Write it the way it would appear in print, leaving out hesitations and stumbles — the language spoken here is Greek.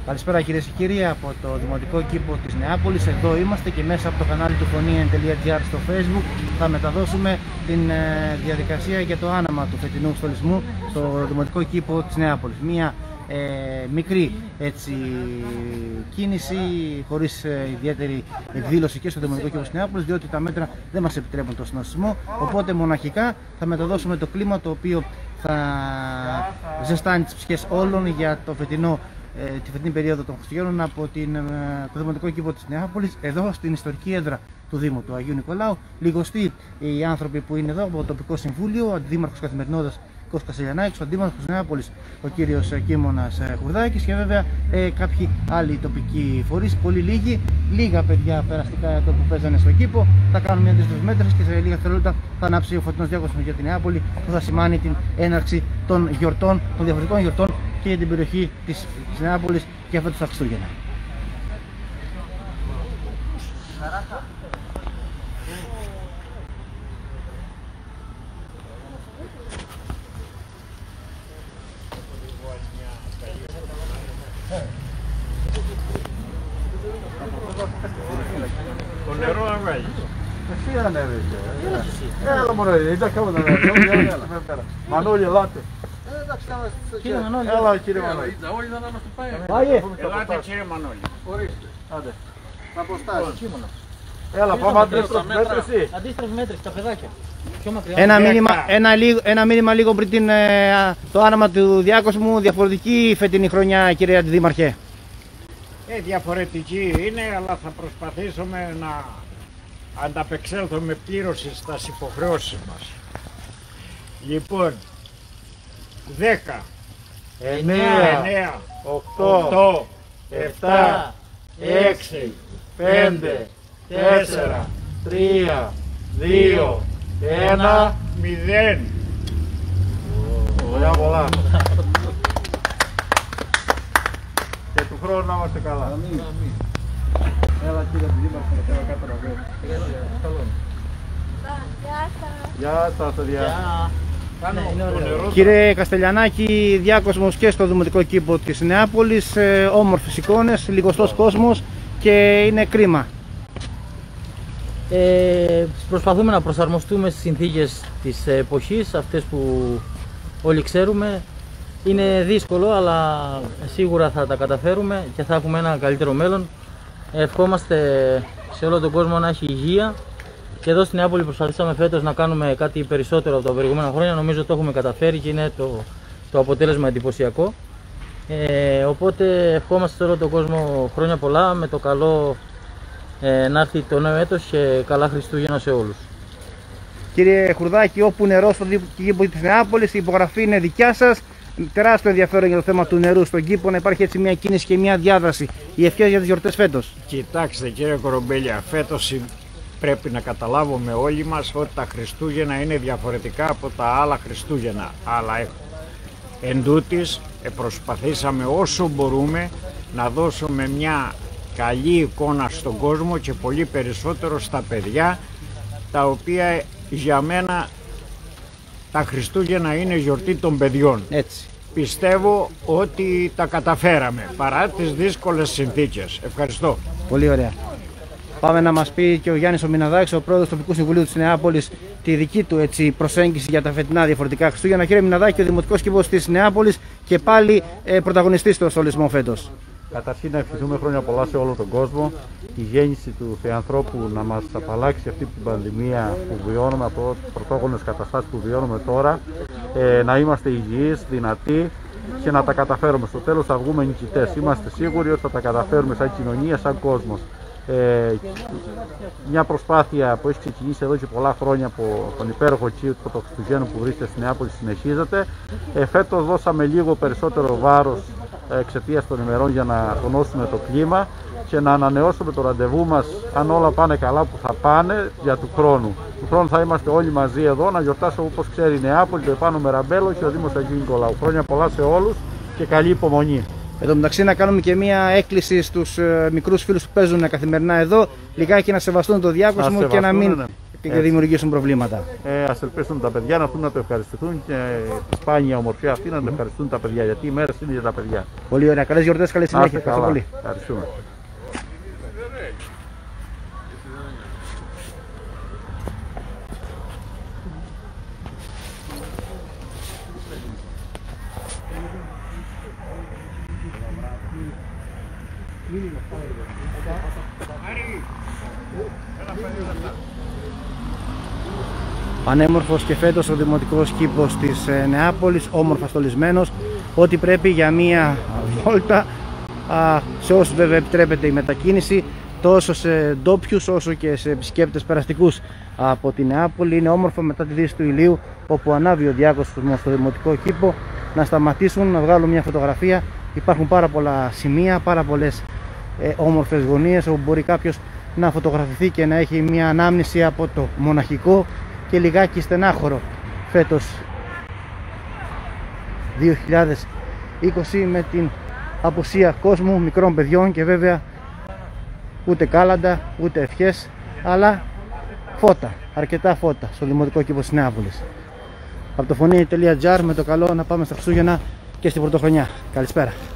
Καλησπέρα κυρίες και κύριοι από το Δημοτικό Κήπο της Νεάπολης. Εδώ είμαστε και μέσα από το κανάλι του Φωνή.gr στο Facebook θα μεταδώσουμε την διαδικασία για το άναμα του φετινού στολισμού στο Δημοτικό Κήπο της Νεάπολης. Μία μικρή κίνηση χωρίς ιδιαίτερη εκδήλωση και στο Δημοτικό Κήπο της Νεάπολης, διότι τα μέτρα δεν μας επιτρέπουν το συνοσισμό, οπότε μοναχικά θα μεταδώσουμε το κλίμα το οποίο θα ζεστάνει τις ψυχές όλων για το τη φετινή περίοδο των Χριστουγέννων από το Δημοτικό Κήπο της Νεάπολης, εδώ στην ιστορική έδρα του Δήμου του Αγίου Νικολάου. Λιγοστοί οι άνθρωποι που είναι εδώ από το τοπικό συμβούλιο, ο Αντιδήμαρχος Καθημερινότητας Κώστας Κασελιανάκης, ο Αντίδημαρχος της Νεάπολης ο κύριος Κίμωνας Χουρδάκης και βέβαια κάποιοι άλλοι τοπικοί φορείς, πολύ λίγοι, λίγα παιδιά περαστικά εδώ που παίζανε στο κήπο. Θα κάνουμε μια αντίστοιχη μέτρηση και σε λίγα δευτερόλεπτα θα ανάψει ο φωτεινός διάκοσμος για την Νεάπολη, που θα σημάνει την έναρξη των γιορτών, των διαφορετικών γιορτών και για την περιοχή της Νεάπολης και φέτος τα Χριστούγεννα. Το νερό ανέβει. Εσύ ανέβηκε. Έλα μωρέ, δεν κάμε να ανέβει. Μανώλη, ελάτε. Κύριε Μανώλη. Έλα κύριε Μανώλη. Όλοι θα μας το πάει. Ελάτε κύριε Μανώλη. Ορίστε. Άντε. Θα αποστάσει, Κίμωνα. Έλα, πάμε αντίστροφη μέτρηση. Αντίστροφη μέτρηση, τα παιδάκια. Ένα μήνυμα λίγο πριν το άναμα του διάκοσμου, διαφορετική φετινή χρονιά, κύριε Αντιδήμαρχε. Διαφορετική είναι, αλλά θα προσπαθήσουμε να ανταπεξέλθουμε πλήρως στις υποχρεώσεις μας. Λοιπόν, 10, 9, 8, 7, 6, 5, 4, 3, 2, 1, 0. Πολλά πολλά. Και του χρόνου να είμαστε καλά. Έλα κύριε Αντιδήμαρχε, θέλω κάτω να βγω. Γεια σας παιδιά. Κύριε Καστελιανάκη, διάκοσμος και στο Δημοτικό Κήπο της Νεάπολης, όμορφες εικόνες, λιγοστός κόσμος και είναι κρίμα. Προσπαθούμε να προσαρμοστούμε στις συνθήκες της εποχής, αυτές που όλοι ξέρουμε. Είναι δύσκολο, αλλά σίγουρα θα τα καταφέρουμε και θα έχουμε ένα καλύτερο μέλλον. Ευχόμαστε σε όλο τον κόσμο να έχει υγεία. Και εδώ στην Νεάπολη προσπαθήσαμε φέτος να κάνουμε κάτι περισσότερο από τα προηγούμενα χρόνια. Νομίζω το έχουμε καταφέρει και είναι το αποτέλεσμα εντυπωσιακό. Οπότε ευχόμαστε σε όλο τον κόσμο χρόνια πολλά, με το καλό να έρθει το νέο έτος και καλά Χριστούγεννα σε όλους. Κύριε Χουρδάκη, όπου νερό στον κήπο της Νεάπολης, η υπογραφή είναι δικιά σας. Τεράστιο ενδιαφέρον για το θέμα του νερού στον κήπο, να υπάρχει έτσι μια κίνηση και μια διάδραση. Οι ευχές για τις γιορτές φέτος. Κοιτάξτε κύριε Κορομπέλια, φέτος πρέπει να καταλάβουμε όλοι μας ότι τα Χριστούγεννα είναι διαφορετικά από τα άλλα Χριστούγεννα. Αλλά εν τούτης προσπαθήσαμε όσο μπορούμε να δώσουμε μια καλή εικόνα στον κόσμο και πολύ περισσότερο στα παιδιά, τα οποία για μένα τα Χριστούγεννα είναι γιορτή των παιδιών. Έτσι. Πιστεύω ότι τα καταφέραμε παρά τις δύσκολες συνθήκες. Ευχαριστώ. Πολύ ωραία. Πάμε να μας πει και ο Γιάννης ο Μιναδάκης, ο πρόεδρος του Τοπικού Συμβουλίου της Νεάπολης, τη δική του προσέγγιση για τα φετινά διαφορετικά Χριστούγεννα. Κύριε Μιναδάκη, ο Δημοτικός Κήπος της Νεάπολης και πάλι πρωταγωνιστής στο στολισμό φέτος. Καταρχήν να ευχηθούμε χρόνια πολλά σε όλο τον κόσμο. Η γέννηση του Θεανθρώπου να μας απαλλάξει αυτή την πανδημία που βιώνουμε, από πρωτόγονες καταστάσεις που βιώνουμε τώρα. Να είμαστε υγιείς, δυνατοί και να τα καταφέρουμε. Στο τέλος θα βγούμε νικητές. Είμαστε σίγουροι ότι θα τα καταφέρουμε σαν κοινωνία, σαν κόσμος. Μια προσπάθεια που έχει ξεκινήσει εδώ και πολλά χρόνια από τον υπέροχο κήπο των Χριστουγέννων που βρίσκεται στη Νεάπολη συνεχίζεται. Φέτος δώσαμε λίγο περισσότερο βάρος εξαιτίας των ημερών για να τονώσουμε το κλίμα και να ανανεώσουμε το ραντεβού μας, αν όλα πάνε καλά που θα πάνε, για του χρόνου. Του χρόνου θα είμαστε όλοι μαζί εδώ να γιορτάσουμε, όπως ξέρει η Νεάπολη, το επάνω Μεραμπέλο και ο Δήμος Αγίου Νικολάου. Χρόνια πολλά σε όλους και καλή υπομονή. Εν τω μεταξύ, να κάνουμε και μια έκκληση στους μικρούς φίλους που παίζουν καθημερινά εδώ, λιγάκι να σεβαστούν το διάκοσμο και να μην και δημιουργήσουν προβλήματα. Ας ελπίσουν τα παιδιά να έρθουν να το ευχαριστηθούν και τη σπάνια ομορφιά αυτή να το ευχαριστούν τα παιδιά. Γιατί οι μέρες είναι για τα παιδιά. Πολύ ωραία. Καλές γιορτές, καλή συνέχεια. Ευχαριστώ πολύ. Ευχαριστούμε. Πανέμορφος και φέτος ο δημοτικός κήπος της Νεάπολης, όμορφα στολισμένος, ό,τι πρέπει για μία βόλτα, σε όσους βέβαια επιτρέπεται η μετακίνηση, τόσο σε ντόπιους όσο και σε επισκέπτες περαστικούς από τη Νεάπολη. Είναι όμορφο μετά τη δύση του ηλίου, όπου ανάβει ο διάκοσμος στο δημοτικό κήπο, να σταματήσουν, να βγάλουν μια φωτογραφία. Υπάρχουν πάρα πολλά σημεία, πάρα πολλές όμορφες γωνίες όπου μπορεί κάποιος να φωτογραφηθεί και να έχει μια ανάμνηση από το μοναχικό και λιγάκι στενάχωρο φέτος 2020, με την απουσία κόσμου, μικρών παιδιών και βέβαια ούτε κάλαντα ούτε ευχές, αλλά φώτα, αρκετά φώτα στο δημοτικό κήπο της Νεάπολης. Από το φωνή.gr με το καλό να πάμε στα Χριστούγεννα και στην Πρωτοχρονιά. Καλησπέρα.